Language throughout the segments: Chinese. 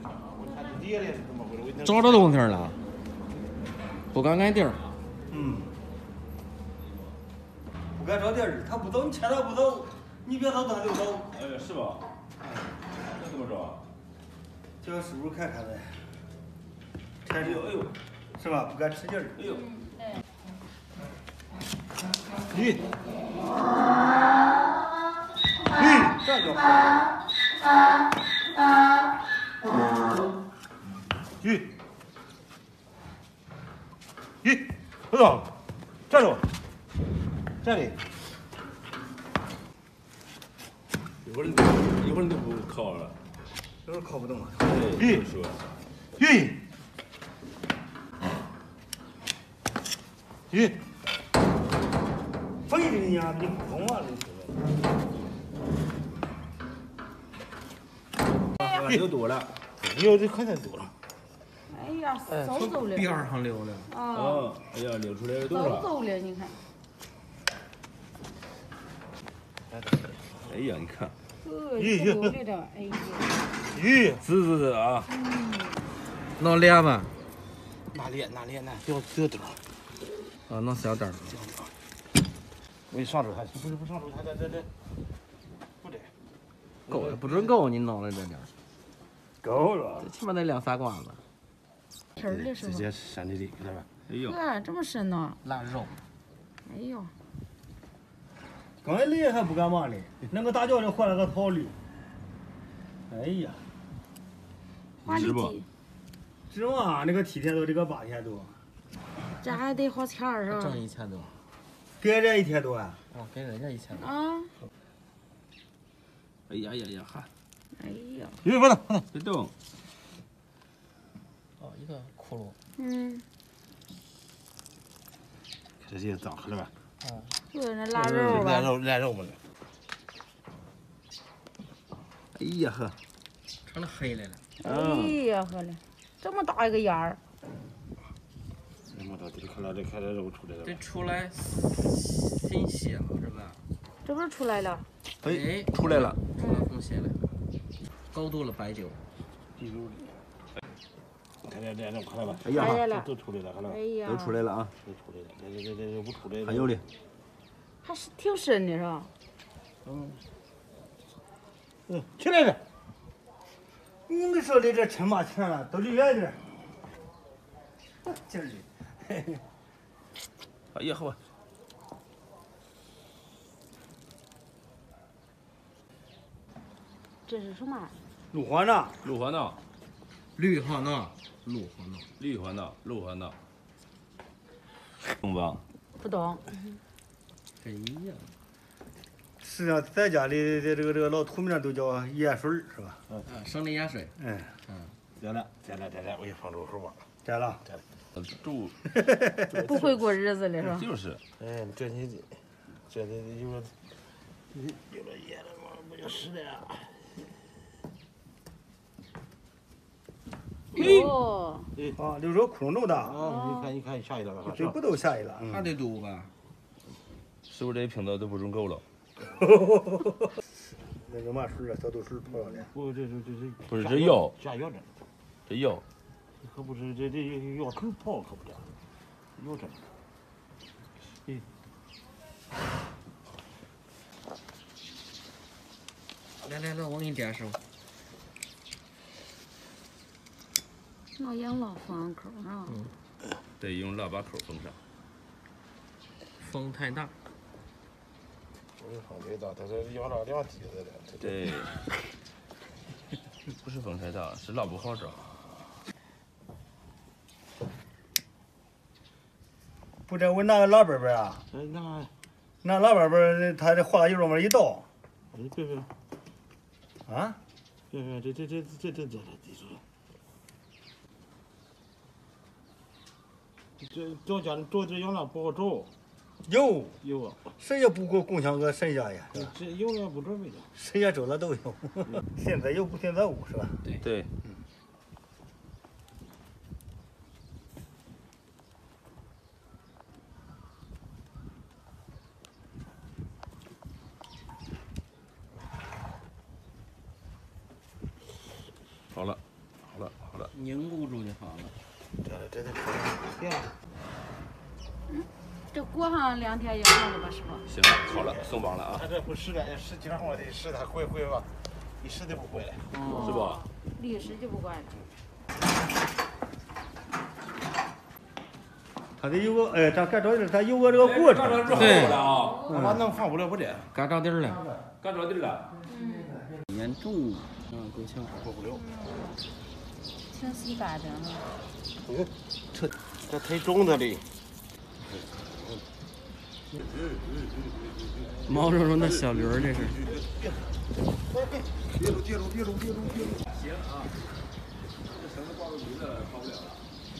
找着东西了，不敢挨地儿。 嗯，不敢找地儿，他不走，你牵他不走，你别走他就走。 哎，是吧？这怎么着？ 叫师傅看看呗。 哎呦哎呦， 是吧？不敢使劲儿。 哎呦。 咦，这叫咦，咦，不走，站住，站立。 一会儿你都不靠了， 有点靠不动了。 咦，是吧？ 咦，咦，飞的你呀，你疯啊！ 流多了， 有这快点多了。 哎呀，嗖嗖的。 边上溜了。 哦，哎呀，流出来多嗖了。 嗖的，你看。 哎呀，你看。 这个溜的，哎呀。 咦， 是啊。 弄脸吧。 拿脸，掉点儿。 啊，弄小点儿。 没上手，还不上手，这，不得。 够也不准够，你弄了这点儿。 够了。 这起码得2-3瓜子。 皮儿的是吧？ 直接山里给他吧。 哎呦， 这么深呢？ 腊肉。 哎呦。 刚才来还不干嘛嘞？那个大轿子换了个跑驴。哎呀， 花里地。 指望那个7天多，这个8天多。 这还得好钱儿是吧？ 挣1000多。 给人1天多啊？ 哦，给人家1000多。 啊。 哎呀呀呀，哈！ 哎呀。 不能， 别动。 哦，一个窟窿。 嗯。 这些脏了吧？ 啊。就是那腊肉吧。 腊肉嘛。 哎呀呵， 成了黑来了。 哎呀呵嘞，这么大一个眼儿。 那么大，这看来肉出来了。 得出来新血了是吧？ 这不是出来了？ 哎， 出来了， 出来红血了，高度了白酒。 地肉里。看这看了吧？ 哎呀， 都出来了，看了吧？ 哎呀。 都出来了啊！ 都出来了，这不出来。 还有嘞。 还是挺深的是吧？ 起来了。你们说的这抻把钱了，都离远点。劲儿的。 哎呀呵。 这是什么？ 鹿环呐。 鹿环呐。 绿环呐。 鹿环呐。懂吧？ 不懂。 哎呀。 实际上，咱家里的这个老土名都叫盐水是吧？ 生理盐水。 摘了，我给放入口吧。摘了。 住。 不会过日子了是吧？ 就是。 这有了盐了嘛，不就是的呀？ 哦。 啊，留着窟窿这么大。 哦。 你看下去了吧？这不都下去了？ 还得堵吧？ 是不是这瓶子都不准够了？ 那个嘛水啊，小豆水泡了的。不， 不是这药， 下药这。 这药。 可不是这药头泡可不了，药这。 来，我给你点手。 那养老封口啊。 得用腊八口封上。 风太大。 风太大，它这养了2底子了。 对。不是风太大，是腊不好找。 不这我拿个喇叭板啊。拿喇叭板，它这划到油上面一倒。别。啊？别，这。这家里找这养了不好找。有啊。谁也不给我共享个谁家呀？这有了不准备的。谁家找了都有。现在有不现在无是吧？ 对。好了。 好了， 凝固住就好了。 这行。 这过上2天也好了吧，师傅？ 行了，好了，松绑了啊。 他这不湿了，湿经常我得湿它会吧，一湿就不会了， 是不？ 历史就不管了。 它得有个咱干着地，它有个这个过程。 对啊， 把弄放不了不的。 嘎着地儿了， 干着地了。 严重够呛。 过不了。 挺细干的呢。 这忒重的嘞。 毛茸茸的小驴儿，这是。 跌住！ 行啊，这绳子挂住驴了，跑不了了。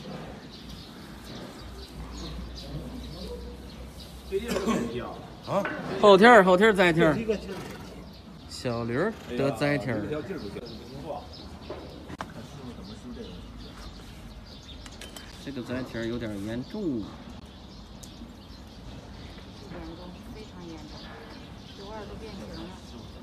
最近这个问题啊， 后天儿栽天儿，小驴儿得栽天儿。 这条劲儿不行， 这个栽天儿有点严重。 严重，非常严重，手腕都变形了。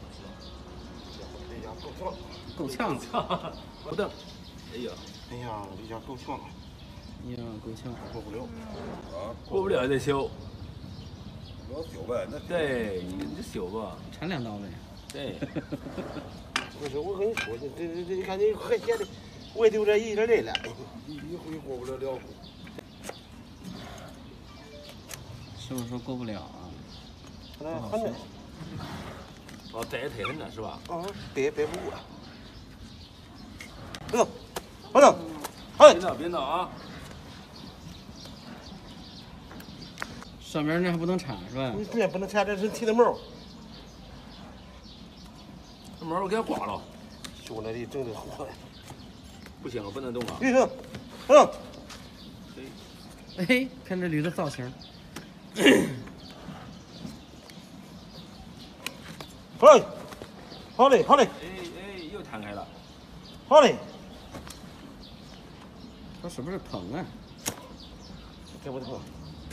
够呛， 不动。哎呀， 这家够呛了。 够呛。 过不了。 过不了再修。 要修呗，那对，你这修吧。 缠2刀呗。 对。 我跟你说，这你看你还写的，我也就这一点累了，一回过不了了。 师傅说过不了啊。 很难。 哦，栽太狠了是吧？ 别不过。不能， 别闹啊！ 上面那还不能铲是吧？ 你这不能铲，这是剃的毛。 这毛我给它刮了。 修那里整的好。 不行，不能动啊。 哎，看这驴的造型。 好嘞。 哎，又弹开了。 好嘞。 它是不是疼啊？ 这不疼。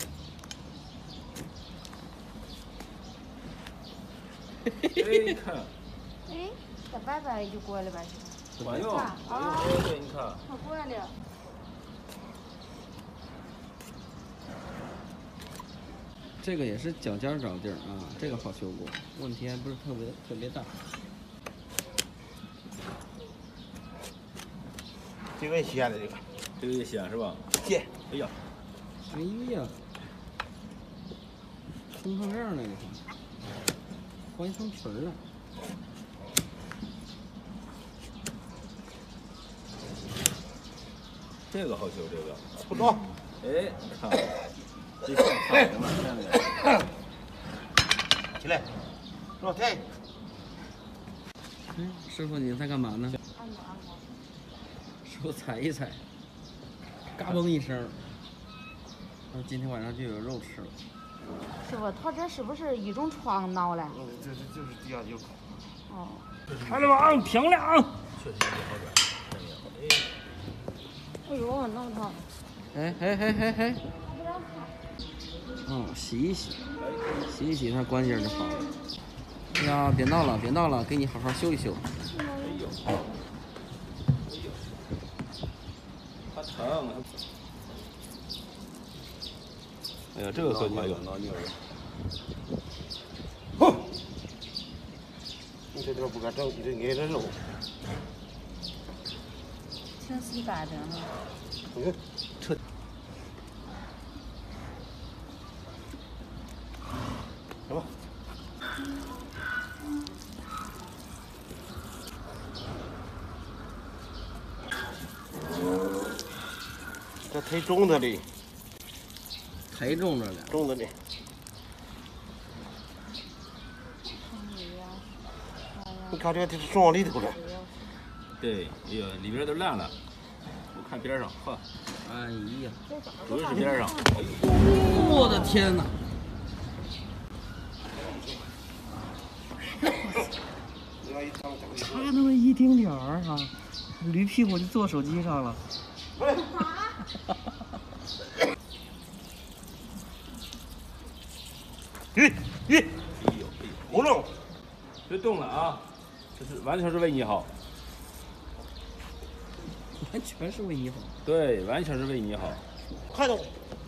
哎，看。 哎，这白白就过来吧，是吧？ 管用。对，你看。 它过来了。 这个也是脚尖着地儿啊，这个好修过，问题还不是特别大。 这个也咸的这个也咸是吧？ 咸。 哎呀， 冲成这样了，你看，换一层皮儿了。 这个好修，这个。 不着。 哎，看，这线看着吗？看着。 起来，老太。 师傅你在干嘛呢？ 按摩。 师傅踩一踩，嘎嘣一声，今天晚上就有肉吃了。 师傅，他这是不是一种疮挠了？ 这就是地下有。 哦。 看着吧，漂亮。 确实有好转。 哎呦，弄疼。 哎。洗一洗，它关节就好了。哎呀，别闹了，给你好好修一修。 它疼。哎呀，这个可好用。 你这不敢整，你这挨着肉。 挺细干的呢。 来吧。这忒重的嘞。 忒重着了。 重的嘞。你看这装往里头了。 对，哎呀，里边都烂了。我看边上，呵。 哎呀， 主要是边上。 我的天哪！差那么一丁点儿啊，驴屁股就坐手机上了。 不弄， 别动了啊！这是完全是为你好。 完全是为你好。 对，完全是为你好。 快走！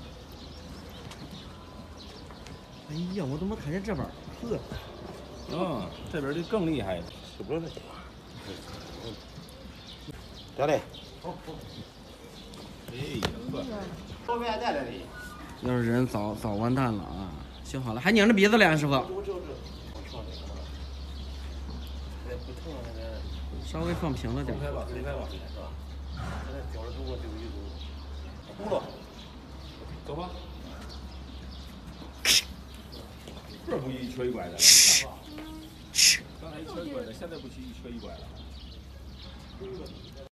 哎呀，我怎么看见这边？呵， 这边的更厉害。 是不是？得嘞。 哎呀，呵。 后面带来的。 要是人早完蛋了啊！修好了，还拧着鼻子嘞，师傅。稍微放平了点。 离开吧，离开吧。 现在脚着走过就一走。呼噜， 走吧。这不一瘸一拐的了，刚才一瘸一拐的，现在不许一瘸一拐了。